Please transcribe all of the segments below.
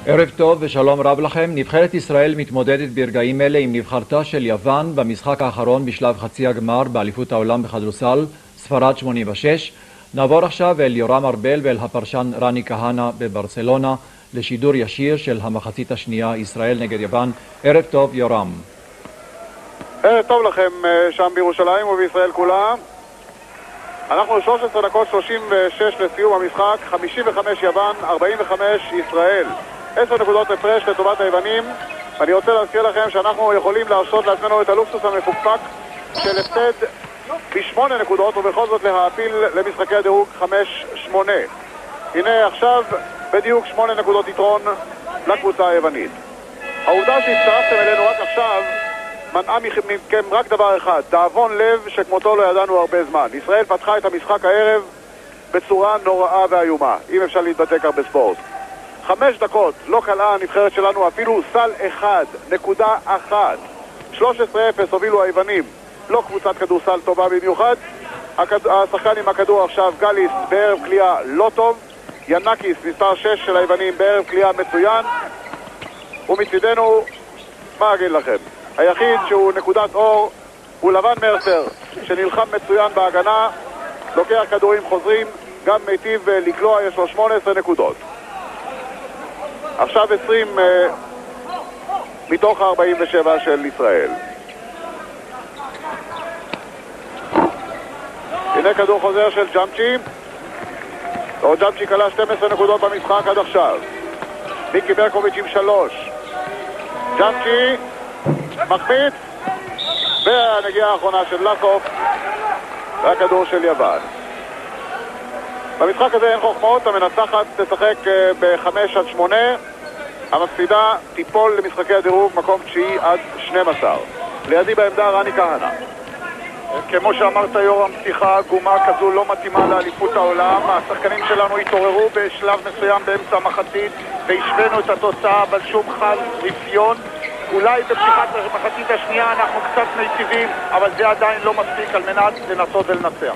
ערב טוב ושלום רב לכם. נבחרת ישראל מתמודדת ברגעים אלה עם נבחרתה של יוון במשחק האחרון בשלב חצי הגמר באליפות העולם בכדורסל, ספרד 86. נעבור עכשיו אל יורם ארבל ואל הפרשן רני כהנא בברצלונה לשידור ישיר של המחצית השנייה, ישראל נגד יוון. ערב טוב יורם. ערב טוב לכם שם בירושלים ובישראל כולה. אנחנו 13 דקות 36 לסיום המשחק, 55 יוון, 45 ישראל. 10 נקודות הפרש לטובת היוונים. אני רוצה להזכיר לכם שאנחנו יכולים להרשות לעצמנו את הלוקסוס המפוקפק של הפסד ב8 נקודות ובכל זאת להעפיל למשחקי הדירוג 5-8. הנה עכשיו בדיוק 8 נקודות יתרון לקבוצה היוונית. העובדה שהצטרפתם אלינו רק עכשיו מנעה מכם רק דבר אחד, דאבון לב שכמותו לא ידענו הרבה זמן. ישראל פתחה את המשחק הערב בצורה נוראה ואיומה, אם אפשר להתבטא כך בספורט. 5 דקות לא קלעה הנבחרת שלנו אפילו סל 1.1. 13-0 הובילו היוונים, לא קבוצת כדורסל טובה במיוחד. השחקן עם הכדור עכשיו גליס בערב קליעה לא טוב, ינקיס מספר 6 של היוונים בערב קליעה מצוין, ומצידנו מה אגיד לכם, היחיד שהוא נקודת אור הוא לבן מרסר שנלחם מצוין בהגנה, לוקח כדורים חוזרים, גם מיטיב לקלוע, יש לו 18 נקודות. עכשיו 20 מתוך 47 של ישראל. הנה כדור חוזר של ג'אמצ'י. ג'אמצ'י קלה 12 נקודות במשחק עד עכשיו. מיקי ברקוביץ' עם 3. ג'אמצ'י מחמיץ, והנגיעה האחרונה של לסוף והכדור של יוון. במשחק הזה אין חוכמות, המנצחת תשחק ב5-8, המפסידה תיפול למשחקי הדירוג מקום 9-12. לידי בעמדה רני כהנא. כמו שאמרת יורם, פתיחה עגומה כזו לא מתאימה לאליפות העולם. השחקנים שלנו התעוררו בשלב מסוים באמצע המחצית והשווינו את התוצאה, אבל שום חל רפיון. אולי בפתיחת המחצית השנייה אנחנו קצת מיטיבים, אבל זה עדיין לא מספיק על מנת לנסות ולנצח.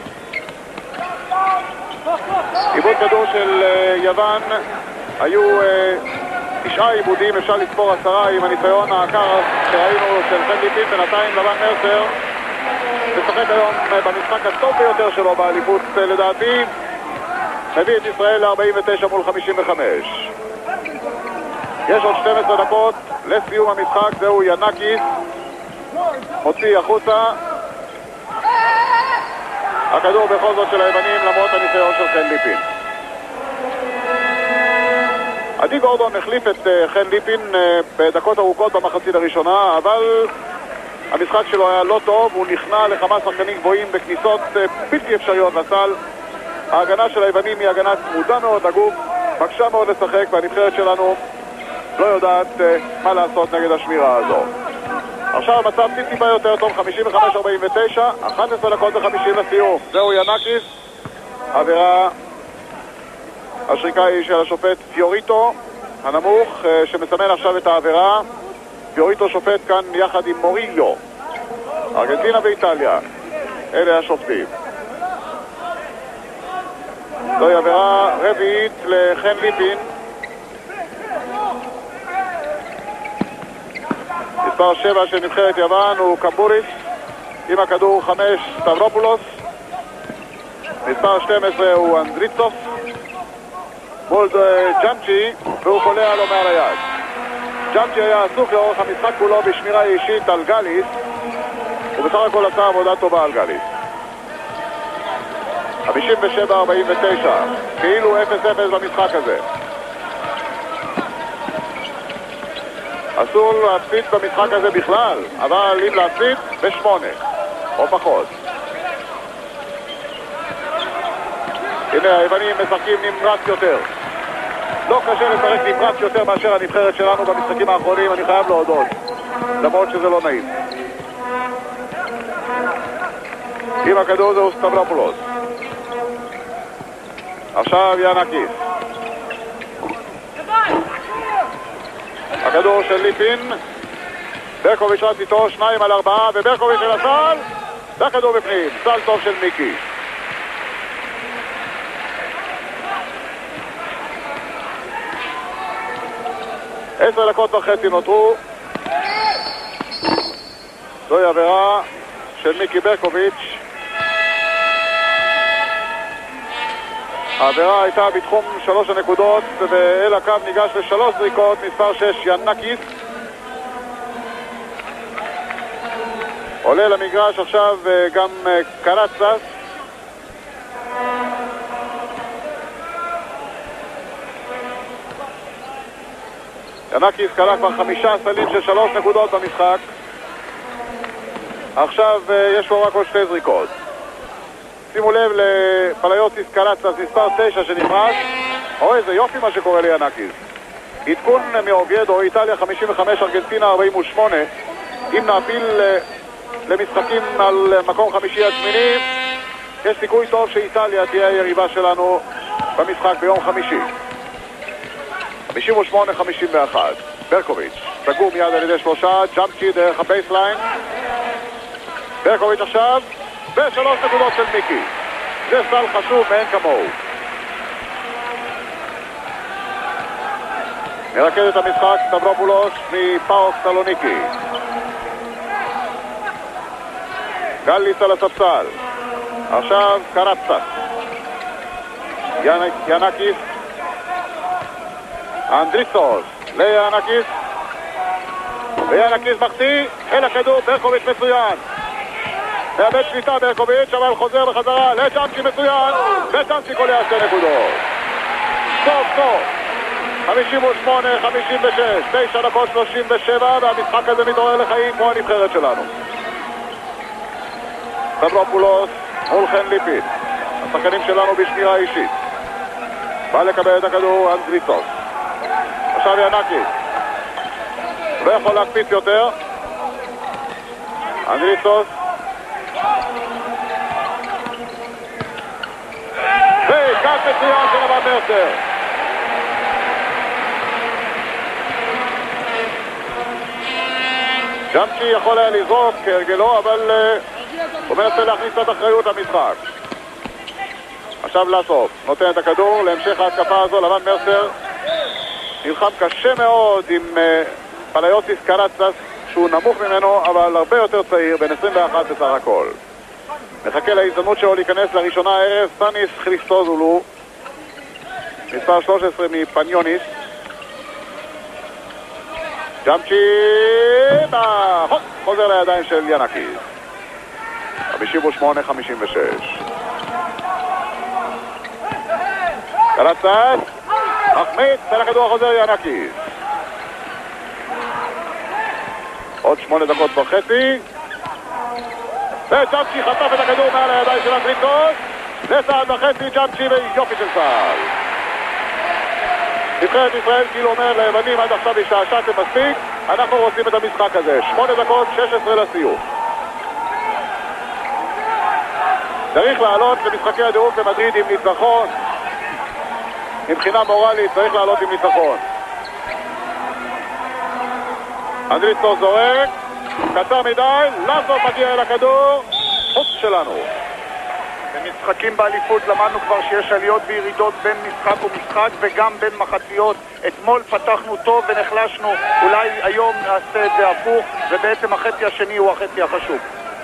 עיבוד כדור של יוון, היו 9 עיבודים, אפשר לספור 10 עם הניסיון העקר שראינו של חנליפין. בינתיים לבן מרסר משחק היום במשחק הטוב ביותר שלו באליפות לדעתי, מביא את ישראל ל-49 מול 55. יש עוד 12 דקות לסיום המשחק. זהו ינקיס, מוציא החוצה. הכדור בכל זאת של היוונים למרות הניסיון של חן ליפין. עדי גורדון החליף את חן ליפין בדקות ארוכות במחצית הראשונה, אבל המשחק שלו היה לא טוב, הוא נכנע לכמה שחקנים גבוהים בכניסות בלתי אפשריות לסל. ההגנה של היוונים היא הגנה צמודה מאוד לגוף, מקשה מאוד לשחק, והנבחרת שלנו לא יודעת מה לעשות נגד השמירה הזו. עכשיו המצב טיפה יותר טוב, 55-49, 11 דקות ו50 לסיום. זהו ינקיס, עבירה, השריקה היא של השופט פיוריטו הנמוך שמסמן עכשיו את העבירה. פיוריטו שופט כאן יחד עם מוריליו, ארגנטינה ואיטליה, אלה השופטים. זוהי עבירה רביעית לחן ליפין. מספר 7 של נבחרת יוון הוא קמבוריס, עם הכדור 5 סטברופולוס. מספר 12 הוא אנדריצוף מול ג'אמצ'י, והוא קולע לו מעל היד. ג'אמצ'י היה עסוק לאורך המשחק כולו בשמירה אישית על גליס, ובסך הכל עשה עבודה טובה על גליס. 57-49, כאילו 0-0 במשחק הזה. אסור להפסיד במשחק הזה בכלל, אבל אם להפסיד ב8 או פחות. הנה היוונים משחקים נמרץ יותר. לא קשה לשחק נמרץ יותר מאשר הנבחרת שלנו במשחקים האחרונים, אני חייב להודות, למרות שזה לא נעים. עם הכדור זהו סטברופולוס. עכשיו ינקיס. הכדור של ליפין, ברקוביץ' רץ איתו 2-4 וברקוביץ' של הסל, והכדור בפנים, סל טוב של מיקי. 10 דקות וחצי נותרו. זוהי עבירה של מיקי ברקוביץ'. העבירה הייתה בתחום 3 הנקודות, ואל הקו ניגש לשלוש זריקות, מספר 6 ינקיס. עולה למגרש עכשיו גם קרצס. ינקיס קלה כבר 5 סלים של 3 נקודות במשחק. עכשיו יש לו רק עוד 2 זריקות. שימו לב לפליוטיס קרצס, מספר 9 שנכנס. איזה יופי מה שקורה לינקיס. עדכון מאוביידו, איטליה 55, ארגנטינה 48. אם נעפיל למשחקים על מקום חמישי עד שמיני, יש סיכוי טוב שאיטליה תהיה היריבה שלנו במשחק ביום חמישי. 58-51. ברקוביץ' סגור מיד על ידי 3, ג'אמצ'י דרך הבייסליין. ברקוביץ' עכשיו, ו3 נקודות של מיקי. זה סל חשוב מאין כמוהו. מרכז את המשחק סטברופולוס מפאוק סלוניקי. גליס על הספסל. עכשיו קרצס. ינקיס. אנדריסוס לינקיס. וינקיס מחטיא אל הכדור. ברקוביץ' מצוין. מאבד שליטה ברקוביץ', אבל חוזר בחזרה לג'אמצ'י מצוין. וג'אמצ'י קולע 2 נקודות. סוף סוף 58-56, 9 דקות 37, והמשחק הזה מתעורר לחיים כמו הנבחרת שלנו. סטברופולוס מול חן ליפין. השחקנים שלנו בשמירה אישית. בא לקבל את הכדור אנדריסוס. עכשיו ינקיס. לא יכול להקפיץ יותר. אנדריסוס. וכאן מצוין של אבן מרסר. ג'אמצ'י יכול היה לזרוק כהרגלו, אבל הוא מנסה להכניס את אחריות למשחק. עכשיו לסוף, נותן את הכדור להמשך ההתקפה הזו. לבן מרסר נלחם קשה מאוד עם פליוטיס קרצס, שהוא נמוך ממנו אבל הרבה יותר צעיר, בן 21 בסך הכל. מחכה להזדמנות שלו להיכנס לראשונה הערב סטניס חריסטוזולו, מספר 13 מפניוניס. ג'אמצ'י חוזר לידיים של ינקיס. 58-56. קרצס מחמיץ, אל הכדור חוזר ינקיס. עוד 8 דקות וחצי. וג'אמצ'י חטף את הכדור מעל הידיים של אנדריסוס. לצעד וחצי ג'אמצ'י ויופי של צעד. נבחרת ישראל כאילו אומר ליוונים, עד עכשיו השתעשעתם מספיק, אנחנו רוצים את המשחק הזה. 8 דקות 16 לסיום. צריך לעלות למשחקי הדירוג במדריד עם ניצחון. מבחינה מורלית צריך לעלות עם ניצחון. אנדריסוס זורק, קצר מדי, לסוף מגיע אל הכדור, חוץ שלנו. במשחקים באליפות למדנו כבר שיש עליות וירידות בין משחק ומשחק וגם בין מחציות. אתמול פתחנו טוב ונחלשנו, אולי היום נעשה את זה הפוך, ובעצם החצי השני הוא החצי החשוב.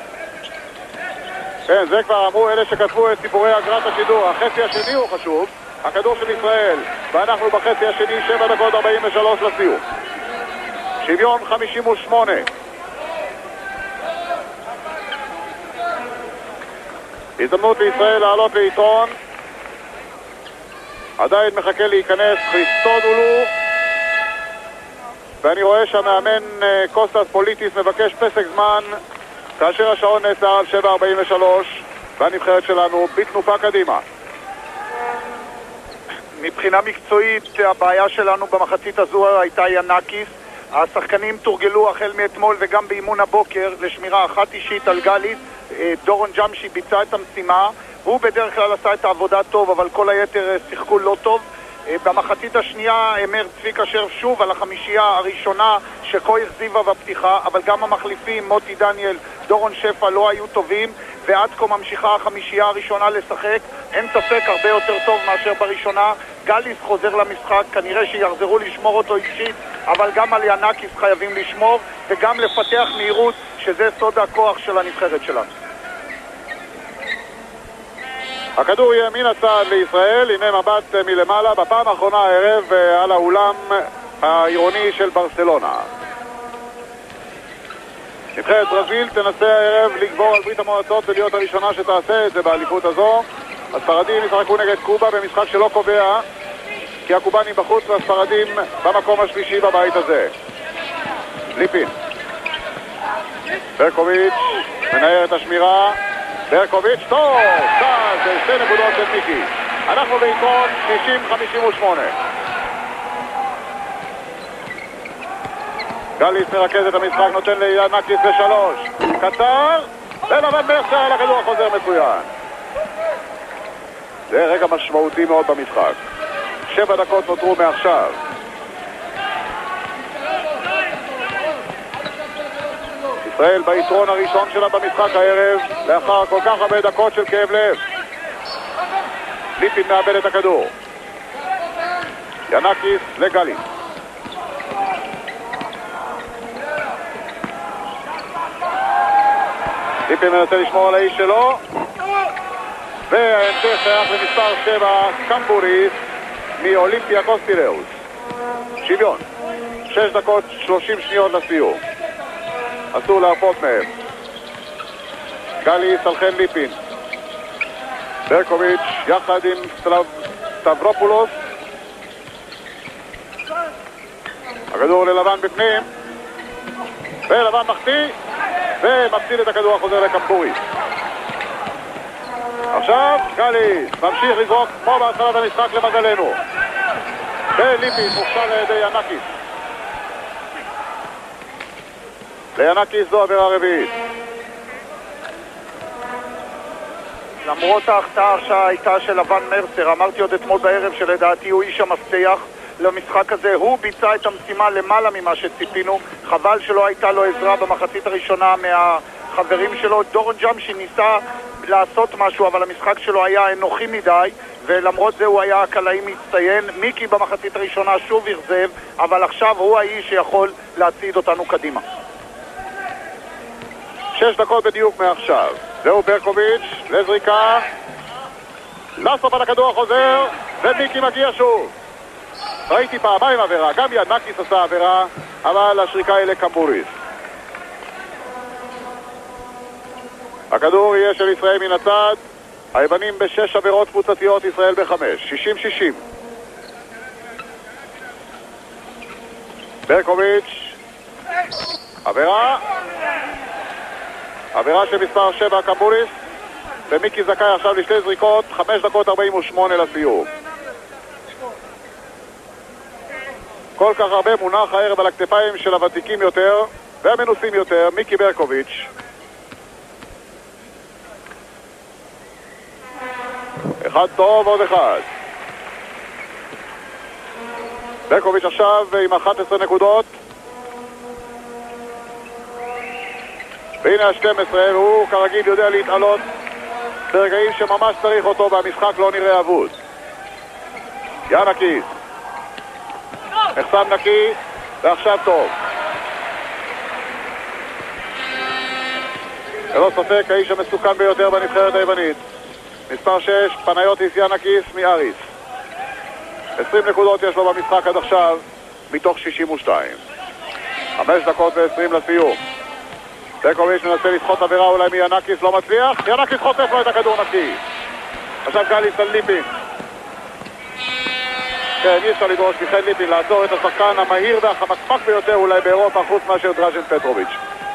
כן, זה כבר אמרו אלה שכתבו את סיפורי אגרת השידור. החצי השני הוא חשוב, הכדור של ישראל, ואנחנו בחצי השני 7 דקות 43 לסיום. שוויון 58. הזדמנות לישראל לעלות ליתרון. עדיין מחכה להיכנס חריסטודולו, ואני רואה שהמאמן קוסטס פוליטיס מבקש פסק זמן כאשר השעון נעצר על 7:43, והנבחרת שלנו בתנופה קדימה. מבחינה מקצועית הבעיה שלנו במחצית הזו הייתה ינקיס. השחקנים תורגלו החל מאתמול וגם באימון הבוקר לשמירה אחת אישית על גליס. דורון ג'אמצ'י ביצע את המשימה, הוא בדרך כלל עשה את העבודה טוב, אבל כל היתר שיחקו לא טוב. במחצית השנייה אמר צביקה שרף שוב על החמישייה הראשונה שכה החזיבה בפתיחה, אבל גם המחליפים מוטי דניאל, דורון שפע לא היו טובים, ועד כה ממשיכה החמישייה הראשונה לשחק. אין ספק הרבה יותר טוב מאשר בראשונה. גליס חוזר למשחק, כנראה שיחזרו לשמור אותו אישית אבל גם על ינקיס חייבים לשמור וגם לפתח מהירות, שזה סוד הכוח של הנבחרת שלנו. הכדור יהיה מן הצד לישראל. הנה מבט מלמעלה בפעם האחרונה הערב על האולם העירוני של ברסלונה. נבחרת ברזיל תנסה הערב לגבור על ברית המועצות ולהיות הראשונה שתעשה את זה באליפות הזו. הספרדים ישחקו נגד קובה במשחק שלא קובע, כי הקובנים בחוץ והספרדים במקום השלישי בבית הזה. ליפין, ברקוביץ' מנער את השמירה. ברקוביץ' טוב, זה 2 נקודות של מיקי. אנחנו ביתרון 60-58. גליס מרכז את המשחק, נותן לינקיס ב3 קצר, ולבן מרסר על הכדור החוזר מצוין. זה רגע משמעותי מאוד במשחק. 7 דקות נותרו מעכשיו. ישראל ביתרון הראשון שלה במשחק הערב לאחר כל כך הרבה דקות של כאב לב. ליפין מאבד את הכדור. ינקיס לגליס. ליפין מנסה לשמור על האיש שלו, וההמשך שייך למספר 7 קמבוריס מאולימפיאקוס פיראוס. שוויון, 6 דקות 30 שניות לסיום, אסור להרפות מהם. גליס על חן ליפין. ברקוביץ' יחד עם סטברופולוס. הכדור ללבן בפנים, ולבן מחטיא ומפסיד את הכדור החוזר לקמבוריס. עכשיו גליס ממשיך לזרוק כמו בהתחלת המשחק למזלנו, וליפין מוכשר על ידי ינקיס. לינקיס זו עבירה רביעית. למרות ההחטאה שהייתה של לבן מרסר, אמרתי עוד אתמול בערב שלדעתי הוא איש המפתח למשחק הזה. הוא ביצע את המשימה למעלה ממה שציפינו. חבל שלא הייתה לו עזרה במחצית הראשונה מהחברים שלו. דורון ג'אמשי ניסה לעשות משהו, אבל המשחק שלו היה אנוכי מדי, ולמרות זה הוא היה הקלעי מצטיין. מיקי במחצית הראשונה שוב הרזב, אבל עכשיו הוא האיש שיכול להצעיד אותנו קדימה. 6 דקות בדיוק מעכשיו. זהו ברקוביץ' לזריקה, לסוף על הכדור החוזר, ומיקי מגיע שוב. ראיתי פעמיים עבירה, גם ינקיס עשה עבירה, אבל השריקה היא לקמבוריס. הכדור יהיה של ישראל מן הצד. היוונים ב6 עבירות קבוצתיות, ישראל ב5. 60-60. ברקוביץ' עבירה של מספר 7 קמבוריס, ומיקי זכאי עכשיו לשתי זריקות. 5 דקות 48 לסיום. כל כך הרבה מונח הערב על הכתפיים של הוותיקים יותר והמנוסים יותר. מיקי ברקוביץ', אחד טוב, עוד אחד. ברקוביץ' עכשיו עם 11 נקודות, והנה ה-12, והוא כרגיל יודע להתעלות ברגעים שממש צריך אותו, והמשחק לא נראה אבוד. ינקיס נחסם נקי, ועכשיו טוב. ללא ספק האיש המסוכן ביותר בנבחרת היוונית, מספר 6 פניוטיס ינקיס מאריס. 20 נקודות יש לו במשחק עד עכשיו מתוך 62. 5 דקות ו20 לסיום. ברקוביץ' מנסה לדחות עבירה אולי מינקיס, לא מצליח. ינקיס חוטף לו את הכדור נקי. עכשיו גליס על ליפין. כן, אי אפשר לדרוש מחן ליפין לעצור את השחקן המהיר והחמקמק ביותר אולי באירופה חוץ מאשר דראז'ן פטרוביץ'.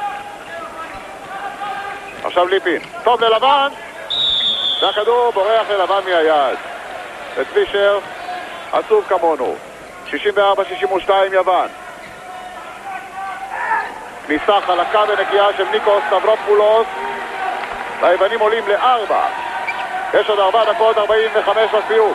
עכשיו ליפין, טוב ללבן, והכדור בורח ללבן מהיד. וצווישר עצוב כמונו. 64-62 יוון. כניסה חלקה ונקייה של ניקוס סטברופולוס, והיוונים עולים ל4. יש עוד 4 דקות 45 לסיום.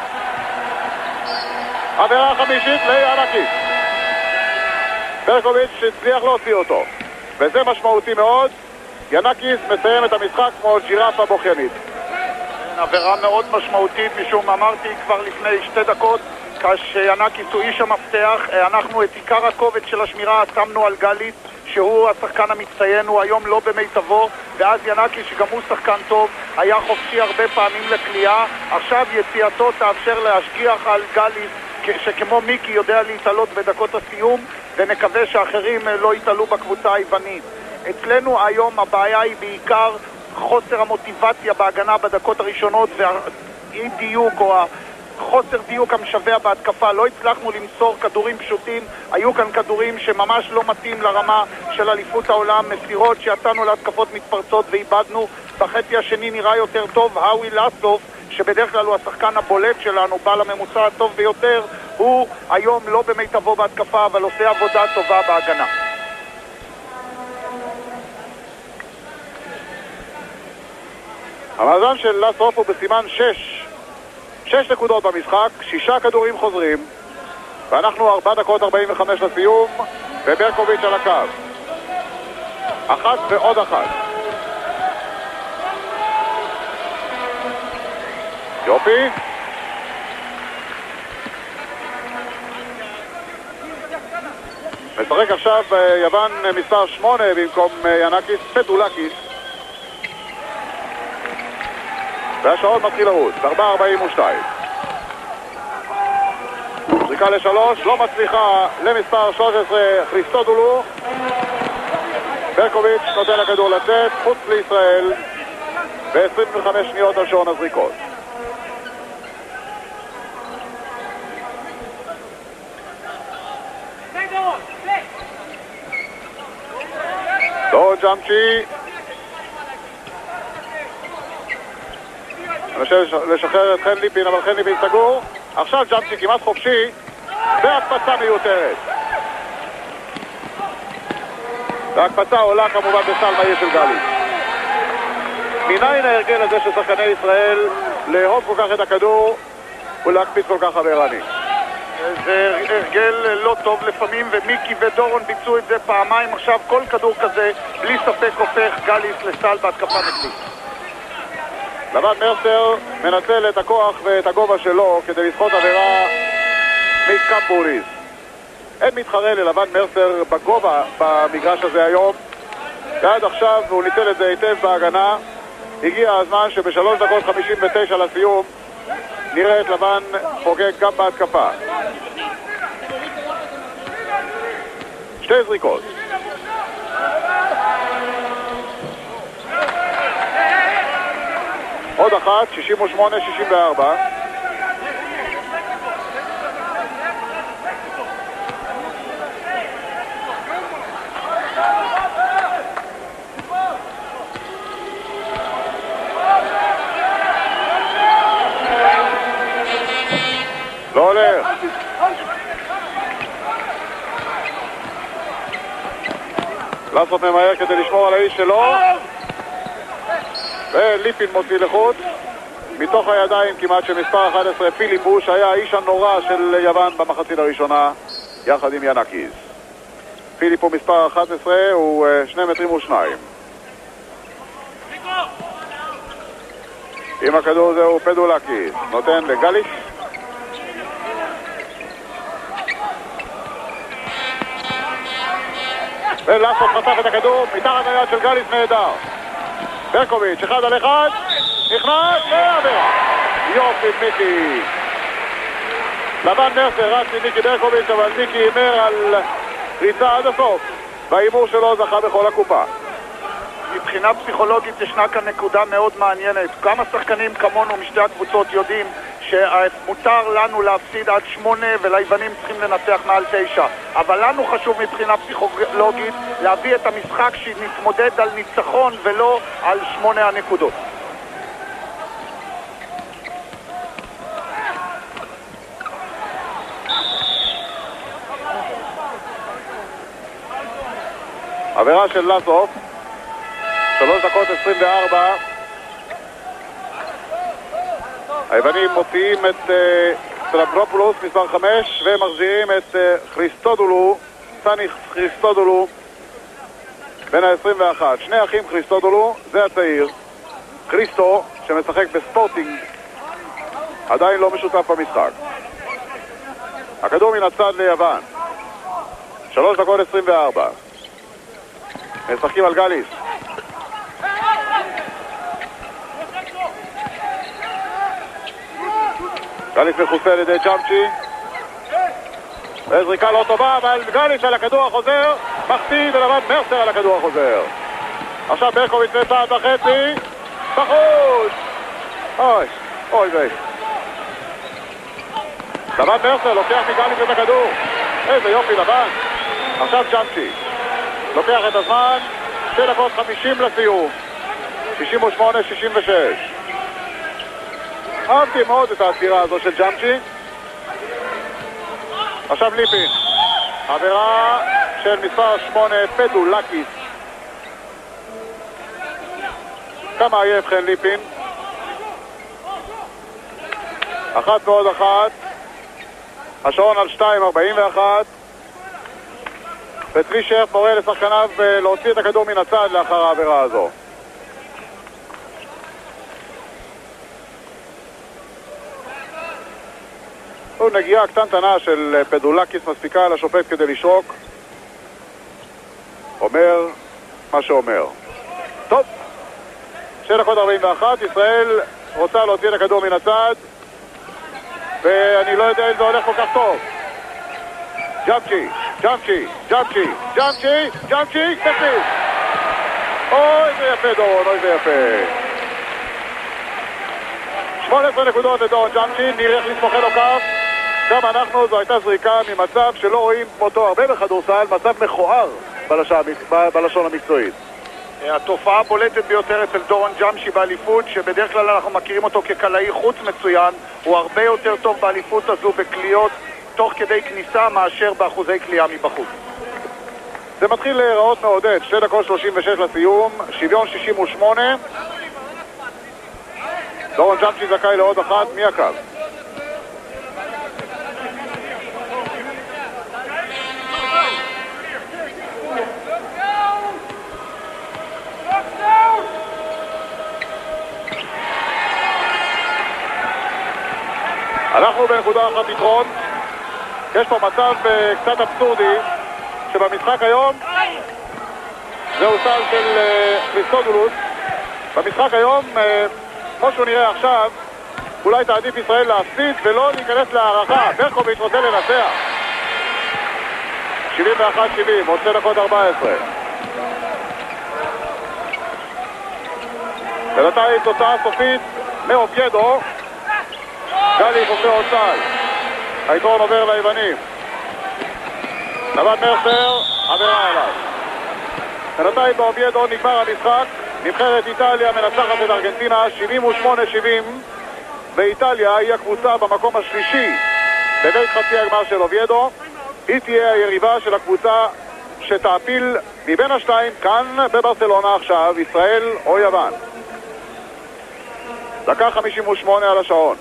עבירה חמישית לינקיס. ברקוביץ' הצליח להוציא אותו, וזה משמעותי מאוד. ינקיס מסיים את המשחק כמו ג'ירפה בוכיינית. עבירה מאוד משמעותית, משום אמרתי כבר לפני 2 דקות, כשיאנקיס הוא איש המפתח. אנחנו את עיקר הכובד של השמירה שמנו על גליס, שהוא השחקן המצטיין, הוא היום לא במיטבו, ואז ינקיס שגם הוא שחקן טוב, היה חופשי הרבה פעמים לקליעה. עכשיו יציאתו תאפשר להשגיח על גליס שכמו מיקי יודע להתעלות בדקות הסיום, ונקווה שאחרים לא יתעלו בקבוצה היוונית. אצלנו היום הבעיה היא בעיקר חוסר המוטיבציה בהגנה בדקות הראשונות והאי דיוק או חוסר דיוק המשווע בהתקפה. לא הצלחנו למסור כדורים פשוטים, היו כאן כדורים שממש לא מתאים לרמה של אליפות העולם, מסירות שיצאנו להתקפות מתפרצות ואיבדנו. בחצי השני נראה יותר טוב האווי לסוף, שבדרך כלל הוא השחקן הבולט שלנו, בעל הממוצע הטוב ביותר, הוא היום לא במיטבו בהתקפה, אבל עושה עבודה טובה בהגנה. המאזן של לסוף הוא בסימן 6 נקודות במשחק, 6 כדורים חוזרים, ואנחנו 4 דקות 45 לסיום, וברקוביץ' על הקו. 1 ועוד 1. יופי. משחק עכשיו יוון מספר 8 במקום ינקיס, פדולקיס. והשעון מתחיל לרוץ, 4:42. זריקה ל3, לא מצליחה למספר 13, חריסטודולו. ברקוביץ' נותן לכדור לצאת, חוץ לישראל, ו-25 שניות על שעון הזריקות. דורון ג'אמצ'י לשחרר את חן ליפין, אבל חן ליפין סגור. עכשיו ג'אמצ'י כמעט חופשי, והקפצה מיותרת. והקפצה עולה כמובן בסל מהיר של גלי. מניין ההרגל הזה של שחקני ישראל לאהוב כל כך את הכדור ולהקפיץ כל כך עברני? זה הרגל לא טוב לפעמים, ומיקי ודורון ביצעו את זה פעמיים. עכשיו כל כדור כזה בלי ספק הופך גליס לסל בהתקפה נגדית. לבן מרסר מנצל את הכוח ואת הגובה שלו כדי לסחוט עבירה מקמפוליס. אין מתחרה ללבן מרסר בגובה במגרש הזה היום, ועד עכשיו הוא ניצל את זה היטב בהגנה. הגיע הזמן שב3 דקות 59 לסיום נראה את לבן חוגג גם בהתקפה. 2 זריקות. עוד 1, 68-64. לא הולך. לעשות ממהר כדי לשמור על האיש שלו, וליפין מוציא לחוץ מתוך הידיים כמעט של מספר 11 פיליפו, שהיה האיש הנורא של יוון במחצית הראשונה יחד עם ינקיס. פיליפו מספר 11 הוא 2 מטרים ו2. עם הכדור זהו פדולקיס נותן לגליס. ולעשות חטף את הכדור מתחת היד של גליס, נהדר. ברקוביץ' 1 על 1 נכנס ועבירה. יופי מיקי. לבן מרסר רץ עם מיקי ברקוביץ', אבל מיקי הימר על ריצה עד הסוף, וההימור שלו זכה בכל הקופה. מבחינה פסיכולוגית ישנה כאן נקודה מאוד מעניינת. כמה שחקנים כמונו משתי הקבוצות יודעים שמותר לנו להפסיד עד 8 וליוונים צריכים לנצח מעל 9, אבל לנו חשוב מבחינה פסיכולוגית להביא את המשחק שנתמודד על ניצחון ולא על 8 הנקודות. עבירה של לסוף, 3 דקות 24. היוונים מוציאים את סלאברופולוס מספר 5 ומחזירים את חריסטודולו, סני חריסטודולו בין ה-21. 2 אחים חריסטודולו, זה הצעיר. חריסטו שמשחק בספורטינג עדיין לא משותף במשחק. הכדור מן הצד ליוון. 3 דקות 24. משחקים על גליס. גליס מחוסה על ידי ג'אמצ'י. זריקה לא טובה, אבל גליס על הכדור החוזר מחטיא, ולבן מרסר על הכדור החוזר. עכשיו ברקוביץ' לצעד וחצי בחוץ. אוי, אוי זה לבן מרסר לוקח מגליס את הכדור. איזה יופי לבן. עכשיו ג'אמצ'י לוקח את הזמן. 2 דקות 50 לסיום. 68-66. אהבתי מאוד את העצירה הזו של ג'אמצ'י. עכשיו ליפין. עבירה של מספר 8 פדולקיס. כמה עייף חן ליפין. 1 ועוד 1. השעון על 2:41. וצבי שרף מורה לשחקניו להוציא את הכדור מן הצד לאחר העבירה הזו. נגיעה קטנטנה של פדולקיס מספיקה לשופט כדי לשרוק. אומר מה שאומר. טוב, 2 דקות 41. ישראל רוצה להוציא את הכדור מן הצד, ואני לא יודע אם זה הולך כל כך טוב. ג'אמצ'י, ג'אמצ'י, ג'אמצ'י, ג'אמצ'י, ג'אמצ'י, תכניס. אוי זה יפה דורון, אוי זה יפה. 18 נקודות לדורון ג'אמצ'י. נראה לסמוכן לו כף. גם אנחנו, זו הייתה זריקה ממצב שלא רואים אותו הרבה בכדורסל, מצב מכוער בלשון המקצועית. התופעה הבולטת ביותר אצל דורון ג'אמצ'י באליפות, שבדרך כלל אנחנו מכירים אותו כקלעי חוץ מצוין, הוא הרבה יותר טוב באליפות הזו בקליעות תוך כדי כניסה מאשר באחוזי קליעה מבחוץ. זה מתחיל להיראות מעודד. 2 דקות 36 לסיום. שוויון 68. דורון ג'אמצ'י זכאי לעוד 1 מהקו. אנחנו בנקודה אחת יתרון. יש פה מצב קצת אבסורדי שבמשחק היום זהו סל של קריסטודולוס. במשחק היום, כמו שהוא נראה עכשיו, אולי תעדיף ישראל להפסיד ולא להיכנס להערכה. ברקוביץ' רוצה לנצח. 71-70, עוד 2 דקות 14. בינתיים תוצאה סופית מאוביידו. גלי חופר עוד צהל. היתרון עובר ליוונים. לבן מרסר, עבירה עליו. בינתיים באוביידו נגמר המשחק. נבחרת איטליה מנצחת את ארגנטינה 78-70, ואיטליה היא הקבוצה במקום השלישי בבית חצי הגמר של אוביידו. היא תהיה היריבה של הקבוצה שתעפיל מבין השתיים כאן בברצלונה עכשיו, ישראל או יוון. דקה 58 על השעון.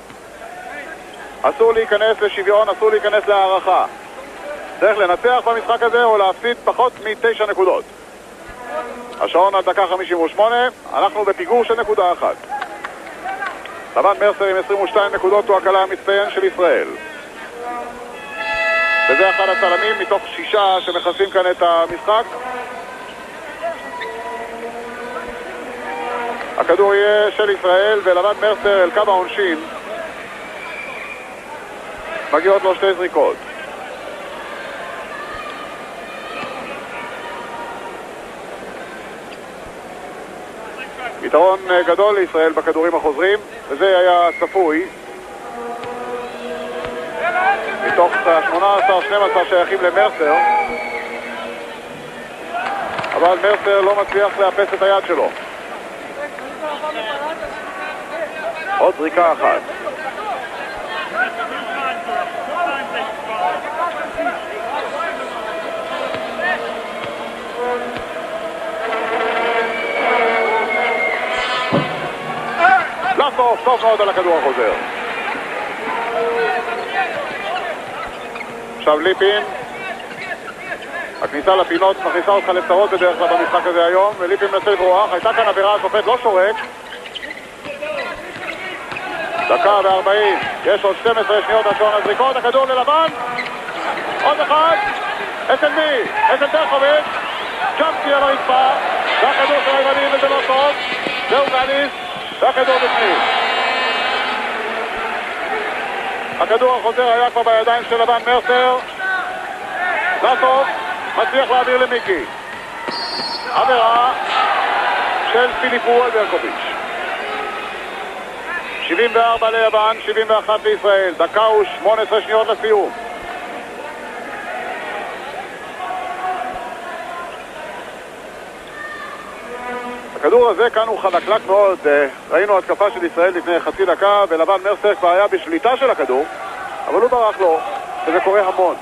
אסור להיכנס לשוויון, אסור להיכנס להערכה. צריך לנצח במשחק הזה או להפסיד פחות מ9 נקודות. השעון על דקה 58, אנחנו בפיגור של נקודה 1. לבן מרסר עם 22 נקודות הוא הקלה המצטיין של ישראל. וזה אחד הצלמים מתוך 6 שמכסים כאן את המשחק. הכדור יהיה של ישראל ולבן מרסר אל קו העונשין. מגיעות לו 2 זריקות. יתרון גדול לישראל בכדורים החוזרים, וזה היה צפוי. מתוך 18-12 שייכים למרסר, אבל מרסר לא מצליח לאפס את היד שלו. עוד זריקה אחת. טוב מאוד על הכדור החוזר. עכשיו ליפין. הכניסה לפינות מכניסה אותך לצרות בדרך כלל במשחק הזה היום, וליפין מנסה לברוח. הייתה כאן עבירה, השופט לא שורק. דקה ו40, יש עוד 12 שניות עד שעון הזריקות, הכדור ללבן, עוד אחד, אצל מי? אצל ברקוביץ', ג'אמפי על הרצפה, והכדור של היוונים וזה לא טוב, זהו גליס, והכדור בפנים. הכדור החוזר היה כבר בידיים של לבן מרסר, לסוף, מצליח להעביר למיקי. עבירה של פיליפו על ברקוביץ'. 74 ליוון, 71 לישראל, דקה ו18 שניות לסיום. הכדור הזה כאן הוא חלקלק מאוד, ראינו התקפה של ישראל לפני חצי דקה ולבן מרסר כבר היה בשליטה של הכדור, אבל הוא ברח לו, וזה קורה המון.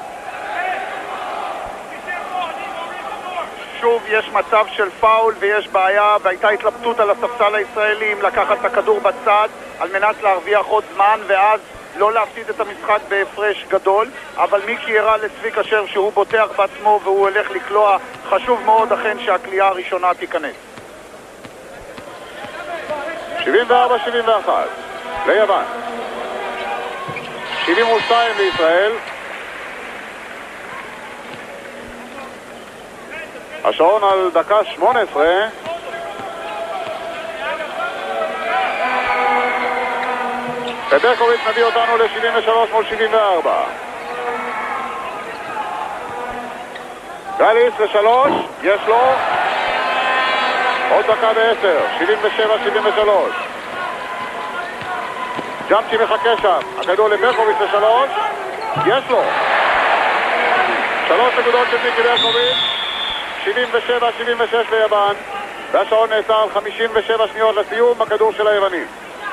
שוב יש מצב של פאול ויש בעיה, והייתה התלבטות על הספסל הישראלי אם לקחת את הכדור בצד על מנת להרוויח עוד זמן ואז לא להפסיד את המשחק בהפרש גדול, אבל מיקי הראה לצביק אשר שהוא בוטח בעצמו והוא הולך לקלוע. חשוב מאוד אכן שהקליעה הראשונה תיכנס. 74-71 ליוון, 72 לישראל. השעון על דקה 18. וברקוביץ' מביא אותנו ל-73 מול 74. גליס ל-3, יש לו עוד דקה ו10, 77-73. ג'אמצ'י מחכה שם, הכדור לברקוביץ' ל-3, יש לו 3 נקודות של מיקי ברקוביץ'. 77-76 ליוון, והשעון נעצר על 57 שניות לסיום. הכדור של היוונים.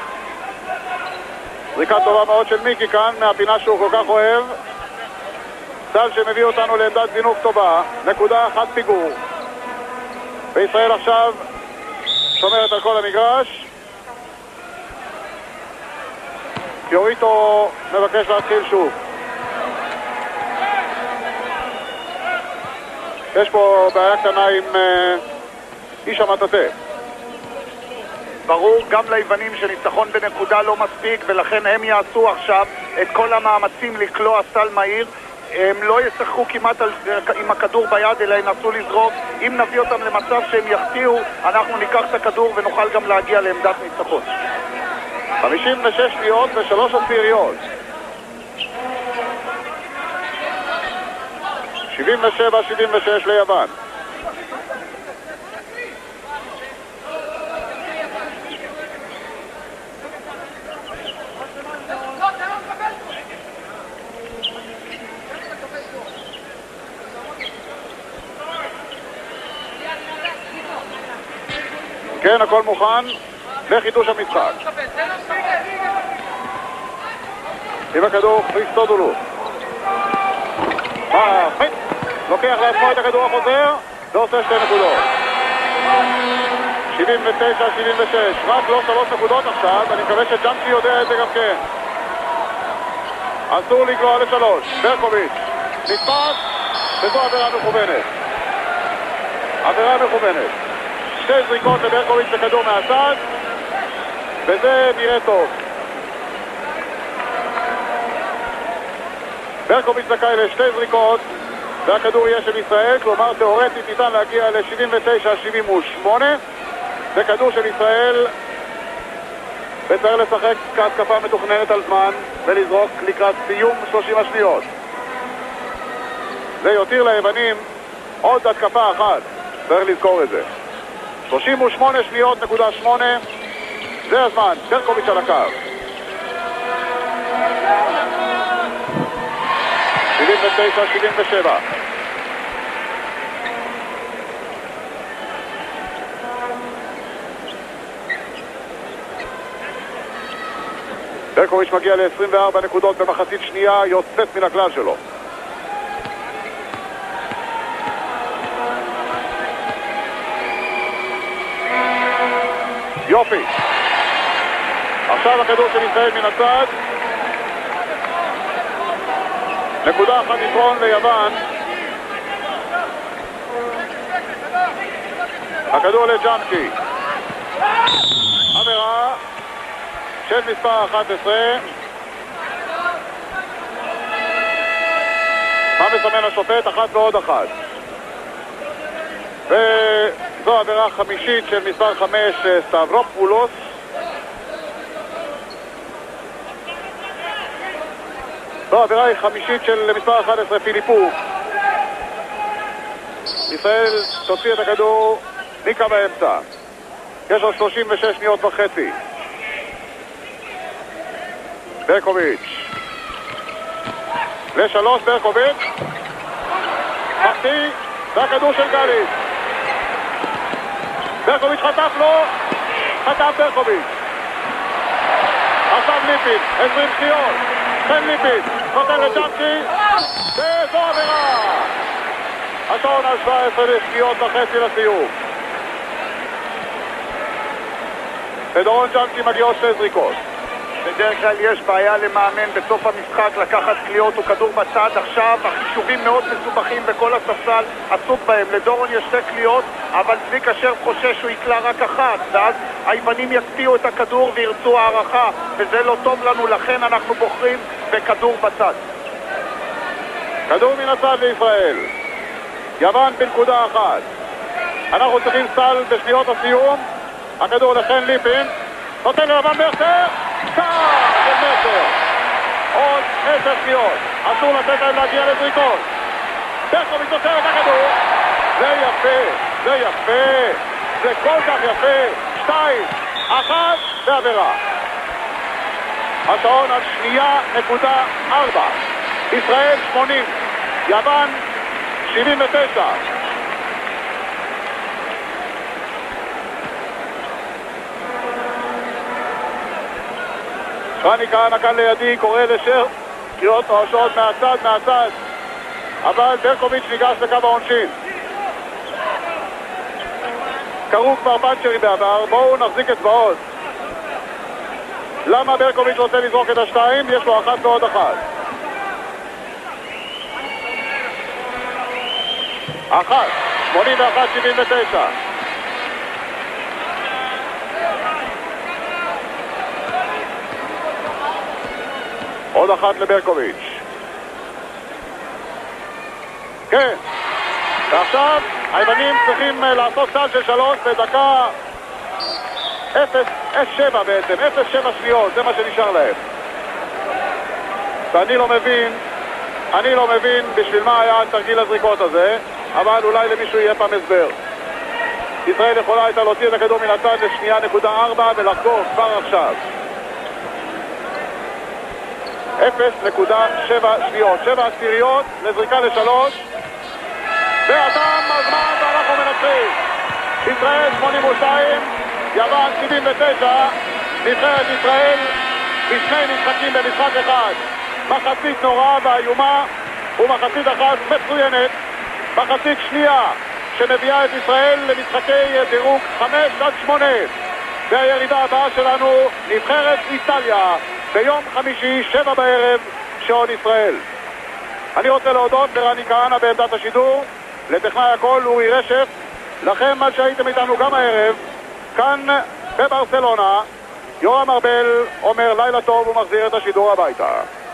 זריקה טובה מאוד של מיקי כאן מהפינה שהוא כל כך אוהב, סל שמביא אותנו לעמדת זינוק טובה, נקודה אחת פיגור, וישראל עכשיו שומרת על כל המגרש. פיוריטו מבקש להתחיל שוב. יש פה בעיה קטנה עם איש המטאטה. ברור גם ליוונים שניצחון בנקודה לא מספיק, ולכן הם יעשו עכשיו את כל המאמצים לקלוע סל מהיר. הם לא ישחקו כמעט עם הכדור ביד, אלא ינסו לזרוק. אם נביא אותם למצב שהם יחטיאו, אנחנו ניקח את הכדור ונוכל גם להגיע לעמדת ניצחון. 56 שניות ו3 עשיריות. 77-76 ליוון. כן, הכל מוכן לחידוש המשחק. עם הכדור חריסטודולו. לוקח לעצמו את הכדור החוזר ועושה 2 נקודות. 79-76, רק לא 3 נקודות עכשיו. אני מקווה שג'אמצ'י יודע את זה גם כן. אסור לגלוע ל3. ברקוביץ' נתפס, וזו עבירה מכוונת. עבירה מכוונת. 2 זריקות לברקוביץ' בכדור מהצד, וזה נראה טוב. ברקוביץ' זכאי ל2 זריקות והכדור יהיה של ישראל, כלומר תיאורטית ניתן להגיע ל-79-78. זה כדור של ישראל וצריך לשחק כהתקפה מתוכננת על זמן ולזרוק לקראת סיום 30 השניות. זה יותיר ליוונים עוד התקפה אחת, צריך לזכור את זה. 38 שניות נקודה 8, זה הזמן. ברקוביץ' על הקו. 79-77. ברקוביץ' מגיע ל-24 נקודות במחצית שנייה, יוצאת מן הכלל שלו. יופי. עכשיו הכדור של ישראל מן הצד. נקודה אחת יתרון ליוון. הכדור לג'אמצ'י. עבירה של מספר 11. מה מסמן השופט? 1 ועוד 1. וזו עבירה חמישית של מספר 5 סטברופולוס. זו עבירה חמישית של מספר 11 פיליפוק. ישראל תוציא את הכדור מקו האמצע. יש לו 36 שניות וחצי. ברקוביץ' ל3 ברקוביץ' מחטיא, זה הכדור של גליס. ברקוביץ' חטף לו, חטף ברקוביץ'. עכשיו ליפין, 20 שניות. חן ליפין, נותן לג'אנקי, וזו עבירה. השעון על 17 שניות וחצי לסיום. ודורון ג'אנקי מגיעות 2 זריקות. בדרך כלל יש בעיה למאמן בסוף המשחק לקחת קליעות או כדור בצד. עכשיו החישובים מאוד מסובכים בכל הספסל עסוק בהם. לדורון יש 2 קליעות, אבל צביקה שרף חושש שהוא יקלע רק 1, ואז היוונים יקפיאו את הכדור וירצו הערכה, וזה לא טוב לנו, לכן אנחנו בוחרים בכדור בצד. כדור מן הצד לישראל. יוון בנקודה 1. אנחנו צריכים סל בשניות הסיום. הכדור לחן ליפין, נותן ליוון מרסר, קר של מרסר. עוד 10 שניות. אסור לתת להם להגיע לזריקות. ברקוביץ' נוצר את הכדור. זה יפה, זה יפה, זה כל כך יפה. 2, 1 ועבירה. השעון על 2.4. ישראל 80, יוון 79. רני כהנא כאן לידי, קורא לשרף קריאות רעשות מהצד, אבל ברקוביץ' ניגש לקו העונשין. קראו כבר פאנצ'רי בעבר, בואו נחזיק אצבעות. למה ברקוביץ' רוצה לזרוק את 2? יש לו 1 ועוד 1. 81-79. עוד 1 לברקוביץ'. כן. ועכשיו היוונים צריכים לעשות סל של 3 בדקה 0.7 בעצם, 0.7 שניות, זה מה שנשאר להם. ואני לא מבין בשביל מה היה תרגיל הזריקות הזה, אבל אולי למישהו יהיה פעם הסבר. ישראל יכולה הייתה להוציא את הכדור מן הצד ל2.4 ולחגור כבר עכשיו. 0.7 שניות, 7 עשיריות לזריקה ל3, ואתם הזמן ואנחנו מנצחים. ישראל 82, יוון 79. נבחרת ישראל בשני משחקים במשחק אחד, מחצית נוראה ואיומה ומחצית אחת מצוינת. מחצית שנייה שמביאה את ישראל למשחקי דירוג 5-8, והירידה הבאה שלנו נבחרת איטליה ביום חמישי 7 בערב שעון ישראל. אני רוצה להודות לרני כהנא בעמדת השידור, לטכנאי הקול אורי רשף, לכם מה שהייתם איתנו גם הערב כאן בברסלונה. יורם ארבל אומר לילה טוב ומחזיר את השידור הביתה.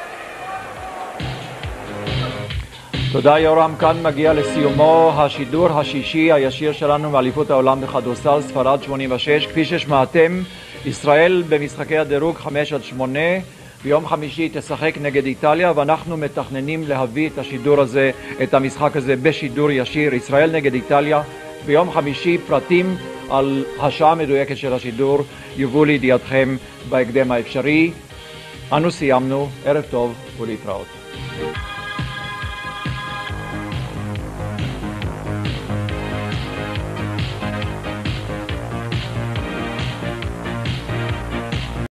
תודה יורם. כאן מגיע לסיומו השידור השישי הישיר שלנו מאליפות העולם בכדורסל ספרד 86. כפי ששמעתם, ישראל במשחקי הדירוג 5-8 ביום חמישי תשחק נגד איטליה, ואנחנו מתכננים להביא את השידור הזה, את המשחק הזה בשידור ישיר, ישראל נגד איטליה ביום חמישי. פרטים על השעה המדויקת של השידור יובאו לידיעתכם בהקדם האפשרי. אנו סיימנו, ערב טוב ולהתראות.